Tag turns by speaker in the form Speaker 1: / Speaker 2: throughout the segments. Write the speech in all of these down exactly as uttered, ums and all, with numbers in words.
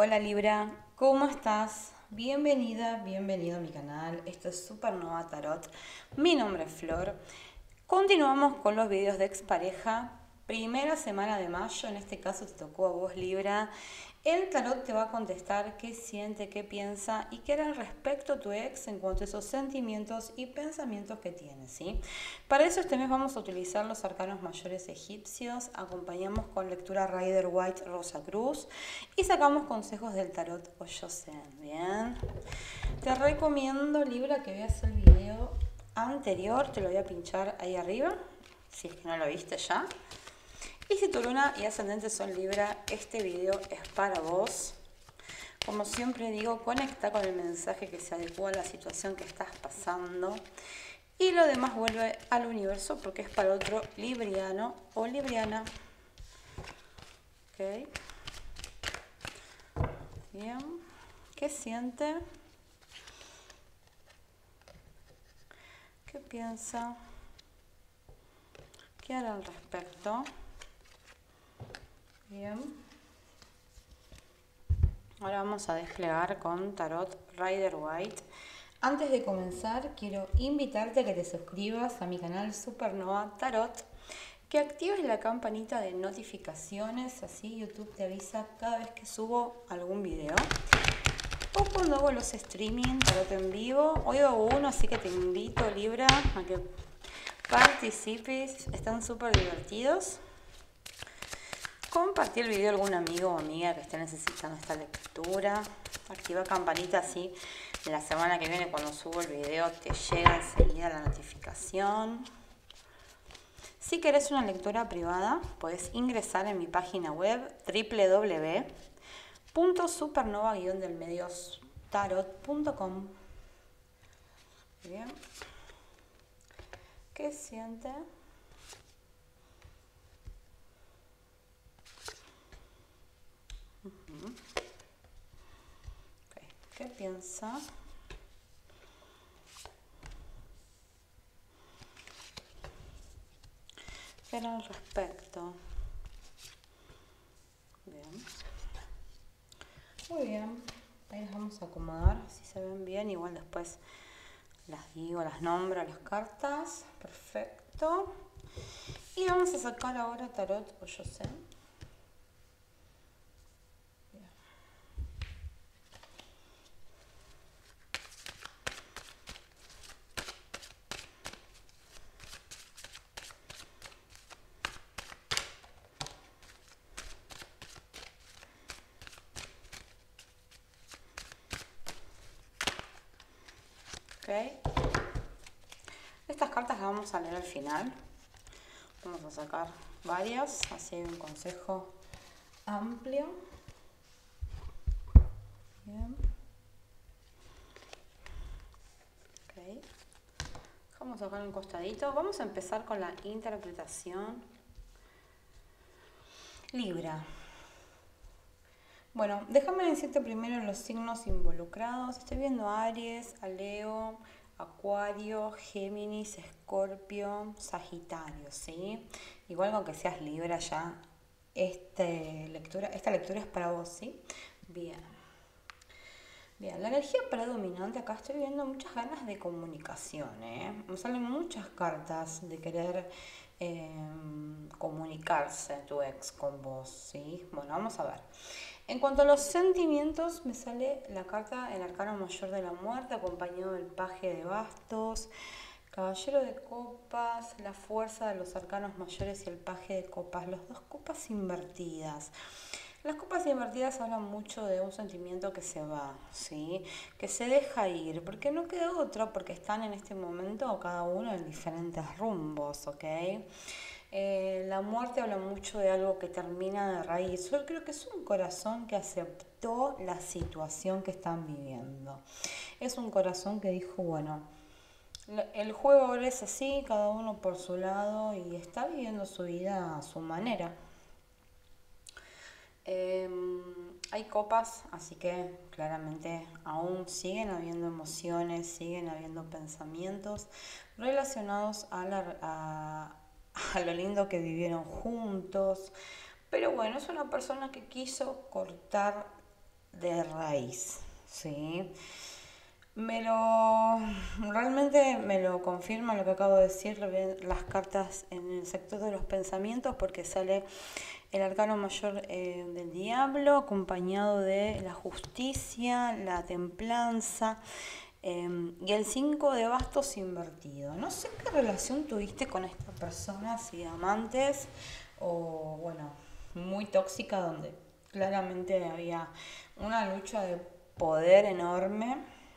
Speaker 1: Hola Libra, ¿cómo estás? Bienvenida, bienvenido a mi canal. Esto es Supernova Tarot. Mi nombre es Flor. Continuamos con los videos de expareja. Primera semana de mayo, en este caso te tocó a vos Libra. El tarot te va a contestar qué siente, qué piensa y qué era al respecto a tu ex en cuanto a esos sentimientos y pensamientos que tiene, ¿sí? Para eso este mes vamos a utilizar los arcanos mayores egipcios, acompañamos con lectura Rider White Rosa Cruz y sacamos consejos del tarot Oyosen, ¿bien? Te recomiendo, Libra, que veas el video anterior, te lo voy a pinchar ahí arriba, si es que no lo viste ya. Y si tu luna y ascendente son Libra, este video es para vos. Como siempre digo, conecta con el mensaje que se adecua a la situación que estás pasando. Y lo demás vuelve al universo porque es para otro libriano o libriana. Ok. Bien. ¿Qué siente? ¿Qué piensa? ¿Qué hará al respecto? Bien. Ahora vamos a desplegar con Tarot Rider White. Antes de comenzar, quiero invitarte a que te suscribas a mi canal Supernova Tarot, que actives la campanita de notificaciones, así YouTube te avisa cada vez que subo algún video. O cuando hago los streaming tarot en vivo. Hoy hago uno, así que te invito, Libra, a que participes. Están súper divertidos. Compartir el video a algún amigo o amiga que esté necesitando esta lectura. Activa campanita, así la semana que viene cuando subo el video te llega enseguida la notificación. Si querés una lectura privada, puedes ingresar en mi página web w w w punto supernova guion del medios tarot punto com. Bien. ¿Qué siente? Uh-huh. Okay. ¿Qué piensa? ¿Qué era al respecto? Bien. Muy bien. Ahí las vamos a acomodar, si se ven bien. Igual después las digo, las nombro, las cartas. Perfecto. Y vamos a sacar ahora Tarot Oyosen. Okay. Estas cartas las vamos a leer al final. Vamos a sacar varias, así hay un consejo amplio. Bien. Okay. Vamos a sacar un costadito. Vamos a empezar con la interpretación. Libra. Bueno, déjame decirte primero los signos involucrados. Estoy viendo a Aries, a Leo, Acuario, Géminis, Escorpio, Sagitario, ¿sí? Igual aunque seas Libra ya, este lectura, esta lectura es para vos, ¿sí? Bien. Bien, la energía predominante acá estoy viendo muchas ganas de comunicación, ¿eh? Me salen muchas cartas de querer eh, comunicarse tu ex con vos, ¿sí? Bueno, vamos a ver. En cuanto a los sentimientos, me sale la carta El Arcano Mayor de la Muerte, acompañado del Paje de Bastos, Caballero de Copas, la Fuerza de los Arcanos Mayores y el Paje de Copas, las dos copas invertidas. Las copas invertidas hablan mucho de un sentimiento que se va, ¿sí? Que se deja ir, porque no queda otra, porque están en este momento cada uno en diferentes rumbos, ¿ok? Eh, la muerte habla mucho de algo que termina de raíz. Yo creo que es un corazón que aceptó la situación que están viviendo. Es un corazón que dijo, bueno, el juego ahora es así, cada uno por su lado y está viviendo su vida a su manera. Eh, hay copas, así que claramente aún siguen habiendo emociones, siguen habiendo pensamientos relacionados a, la, a, a lo lindo que vivieron juntos. Pero bueno, es una persona que quiso cortar de raíz, ¿sí? Me lo, realmente me lo confirma lo que acabo de decir, las cartas en el sector de los pensamientos, porque sale el arcano mayor eh, del diablo, acompañado de la justicia, la templanza eh, y el cinco de bastos invertido. No sé qué relación tuviste con esta persona, si amantes o, bueno, muy tóxica, donde claramente había una lucha de poder enorme.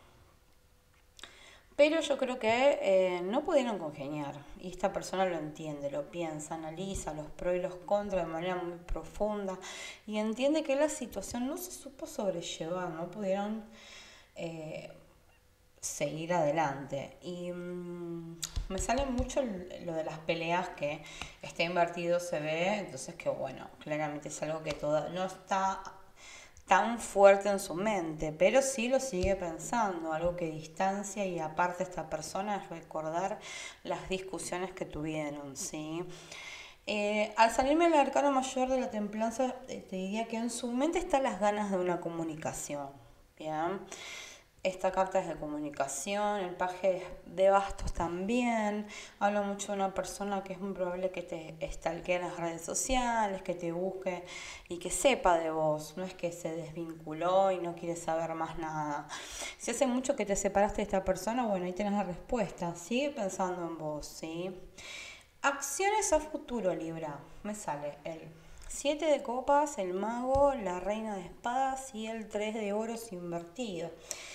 Speaker 1: Pero yo creo que eh, no pudieron congeniar y esta persona lo entiende, lo piensa, analiza los pros y los contras de manera muy profunda y entiende que la situación no se supo sobrellevar, no pudieron eh, seguir adelante. Y mmm, me sale mucho lo de las peleas, que está invertido, se ve, entonces que bueno, claramente es algo que toda, no está tan fuerte en su mente, pero sí lo sigue pensando, algo que distancia y aparte esta persona es recordar las discusiones que tuvieron, ¿sí? Eh, al salirme el arcano mayor de la templanza, eh, te diría que en su mente están las ganas de una comunicación, ¿bien? Esta carta es de comunicación, el paje de bastos también. Habla mucho de una persona que es muy probable que te stalkee en las redes sociales, que te busque y que sepa de vos. No es que se desvinculó y no quiere saber más nada. Si hace mucho que te separaste de esta persona, bueno, ahí tenés la respuesta. Sigue pensando en vos, ¿sí? Acciones a futuro, Libra. Me sale el siete de copas, el mago, la reina de espadas y el tres de oros invertido.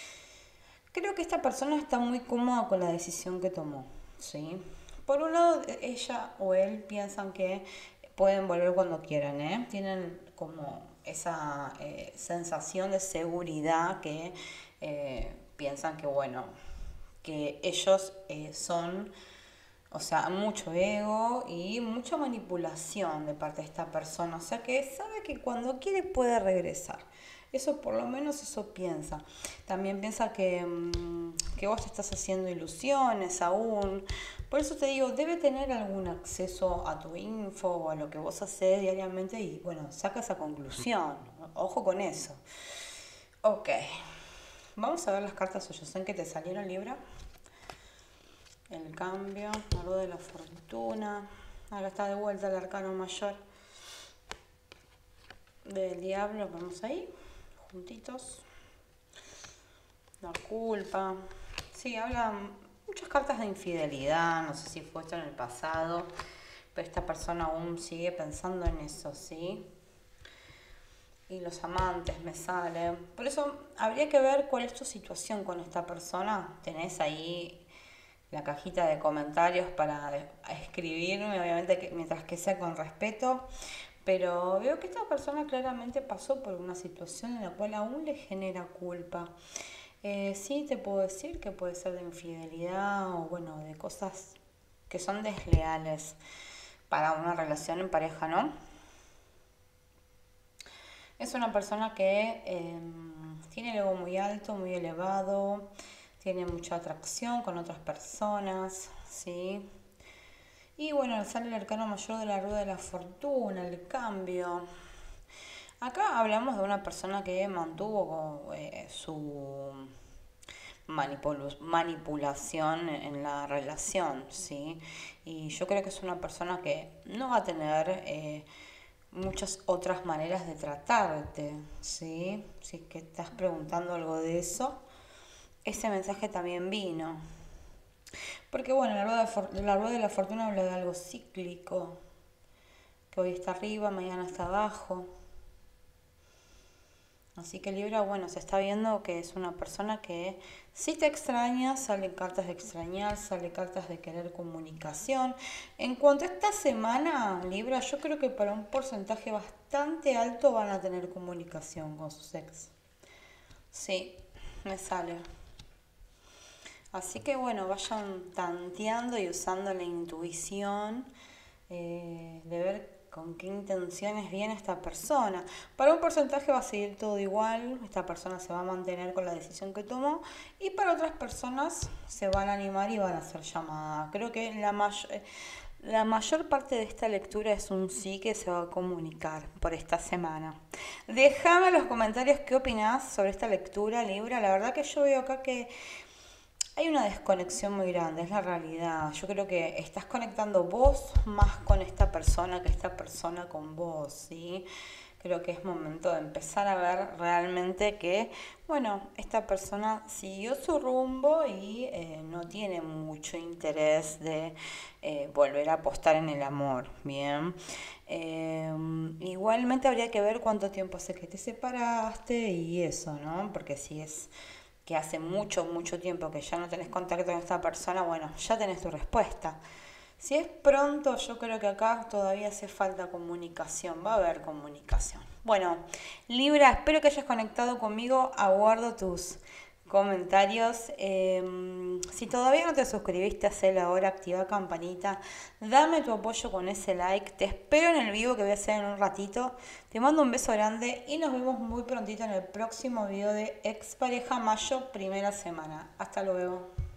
Speaker 1: Creo que esta persona está muy cómoda con la decisión que tomó, ¿sí? Por un lado, ella o él piensan que pueden volver cuando quieran, ¿eh? Tienen como esa eh, sensación de seguridad que eh, piensan que, bueno, que ellos eh, son, o sea, mucho ego y mucha manipulación de parte de esta persona. O sea, que sabe que cuando quiere puede regresar. Eso por lo menos eso piensa. También piensa que, que vos te estás haciendo ilusiones aún. Por eso te digo, debe tener algún acceso a tu info o a lo que vos haces diariamente y bueno, saca esa conclusión. Ojo con eso. Ok. Vamos a ver las cartas Oyosen que te salieron, Libra. El cambio, la rueda de la fortuna. Acá está de vuelta el arcano mayor del diablo. Vamos ahí, juntitos. La culpa. Sí, habla muchas cartas de infidelidad. No sé si fue esto en el pasado, pero esta persona aún sigue pensando en eso, ¿sí? Y los amantes me salen. Por eso habría que ver cuál es tu situación con esta persona. Tenés ahí la cajita de comentarios para escribirme, obviamente que, mientras que sea con respeto. Pero veo que esta persona claramente pasó por una situación en la cual aún le genera culpa. Eh, sí te puedo decir que puede ser de infidelidad o bueno, de cosas que son desleales para una relación en pareja, ¿no? Es una persona que eh, tiene el ego muy alto, muy elevado, tiene mucha atracción con otras personas, ¿sí? Y bueno, sale el arcano mayor de la rueda de la fortuna, el cambio. Acá hablamos de una persona que mantuvo eh, su manipulación en la relación, ¿sí? Y yo creo que es una persona que no va a tener eh, muchas otras maneras de tratarte, ¿sí? Si es que estás preguntando algo de eso, ese mensaje también vino. Porque bueno, la rueda, de, la rueda de la fortuna habla de algo cíclico, que hoy está arriba, mañana está abajo. Así que Libra, bueno, se está viendo que es una persona que si te extraña, salen cartas de extrañar, salen cartas de querer comunicación. En cuanto a esta semana, Libra, yo creo que para un porcentaje bastante alto van a tener comunicación con sus ex. Sí, me sale. Así que bueno, vayan tanteando y usando la intuición eh, de ver con qué intenciones viene esta persona. Para un porcentaje va a seguir todo igual, esta persona se va a mantener con la decisión que tomó y para otras personas se van a animar y van a hacer llamada. Creo que la, may La mayor parte de esta lectura es un sí que se va a comunicar por esta semana. Déjame en los comentarios qué opinás sobre esta lectura, Libra. La verdad que yo veo acá que hay una desconexión muy grande, es la realidad. Yo creo que estás conectando vos más con esta persona que esta persona con vos, ¿sí? Creo que es momento de empezar a ver realmente que, bueno, esta persona siguió su rumbo y eh, no tiene mucho interés de eh, volver a apostar en el amor, ¿bien? Eh, igualmente habría que ver cuánto tiempo hace que te separaste y eso, ¿no? Porque si es que hace mucho, mucho tiempo que ya no tenés contacto con esta persona, bueno, ya tenés tu respuesta. Si es pronto, yo creo que acá todavía hace falta comunicación, va a haber comunicación. Bueno, Libra, espero que hayas conectado conmigo, aguardo tus comentarios. Eh, si todavía no te suscribiste, hacelo ahora, activa campanita, dame tu apoyo con ese like, te espero en el vivo que voy a hacer en un ratito, te mando un beso grande y nos vemos muy prontito en el próximo video de Expareja Mayo, primera semana. Hasta luego.